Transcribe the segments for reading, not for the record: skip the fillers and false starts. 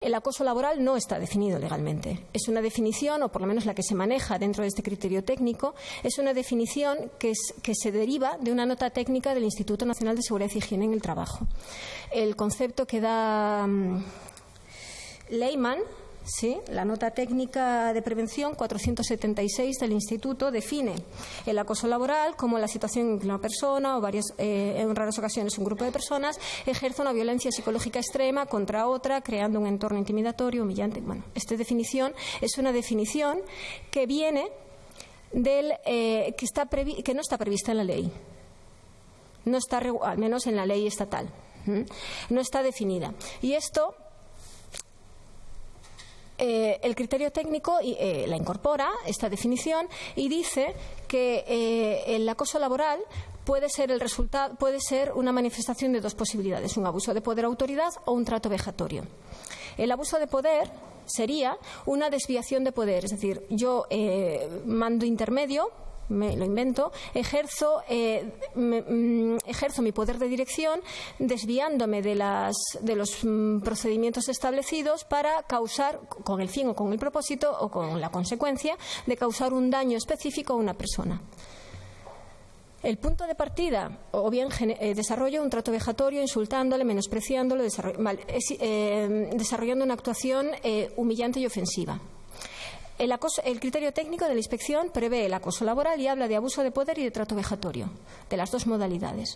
El acoso laboral no está definido legalmente. Es una definición, o por lo menos la que se maneja dentro de este criterio técnico, es una definición que se deriva de una nota técnica del Instituto Nacional de Seguridad y Higiene en el Trabajo. El concepto que da Leyman, ¿sí? La nota técnica de prevención 476 del Instituto define el acoso laboral como la situación en que una persona o en raras ocasiones un grupo de personas ejerce una violencia psicológica extrema contra otra, creando un entorno intimidatorio, humillante. Bueno, esta definición es una definición que viene que no está prevista en la ley. No está, al menos en la ley estatal. No está definida. Y esto el criterio técnico la incorpora, esta definición, y dice que el acoso laboral puede ser una manifestación de dos posibilidades: un abuso de poder o autoridad o un trato vejatorio. El abuso de poder sería una desviación de poder, es decir, yo mando intermedio, me lo invento, ejerzo mi poder de dirección desviándome de los procedimientos establecidos para causar, con el fin o con el propósito o con la consecuencia de causar un daño específico a una persona. El punto de partida, o bien desarrollo un trato vejatorio, insultándole, menospreciándolo, desarrollando una actuación humillante y ofensiva. El criterio técnico de la inspección prevé el acoso laboral y habla de abuso de poder y de trato vejatorio, de las dos modalidades.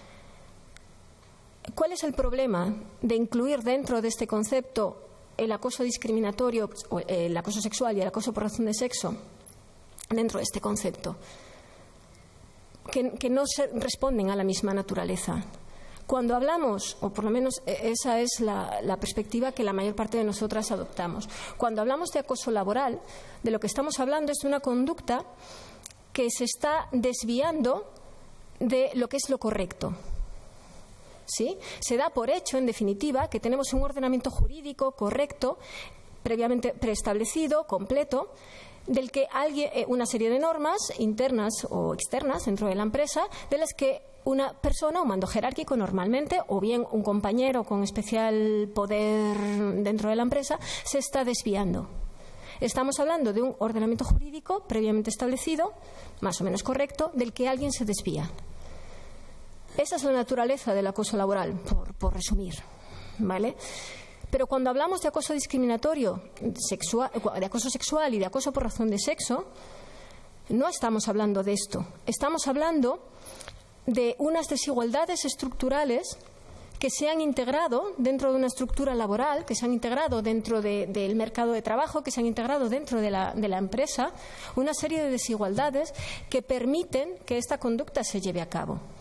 ¿Cuál es el problema de incluir dentro de este concepto el acoso discriminatorio, o el acoso sexual y el acoso por razón de sexo dentro de este concepto? Que no se responden a la misma naturaleza. Cuando hablamos, o por lo menos esa es la perspectiva que la mayor parte de nosotras adoptamos, cuando hablamos de acoso laboral, de lo que estamos hablando es de una conducta que se está desviando de lo que es lo correcto. ¿Sí? Se da por hecho, en definitiva, que tenemos un ordenamiento jurídico correcto, previamente preestablecido, completo, del que una serie de normas internas o externas dentro de la empresa, de las que una persona, un mando jerárquico normalmente, o bien un compañero con especial poder dentro de la empresa, se está desviando. Estamos hablando de un ordenamiento jurídico previamente establecido, más o menos correcto, del que alguien se desvía. Esa es la naturaleza del acoso laboral, por resumir, ¿vale? Pero cuando hablamos de acoso discriminatorio, de acoso sexual y de acoso por razón de sexo, no estamos hablando de esto. Estamos hablando de unas desigualdades estructurales que se han integrado dentro de una estructura laboral, que se han integrado dentro del mercado de trabajo, que se han integrado dentro de la empresa, una serie de desigualdades que permiten que esta conducta se lleve a cabo.